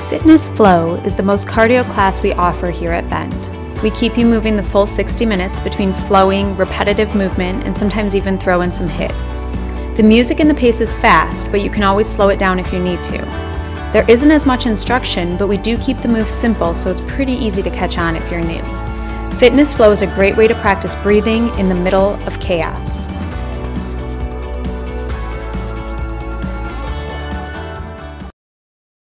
Fitness Flow is the most cardio class we offer here at Bend. We keep you moving the full 60 minutes between flowing, repetitive movement, and sometimes even throw in some HIIT. The music and the pace is fast, but you can always slow it down if you need to. There isn't as much instruction, but we do keep the moves simple, so it's pretty easy to catch on if you're new. Fitness Flow is a great way to practice breathing in the middle of chaos.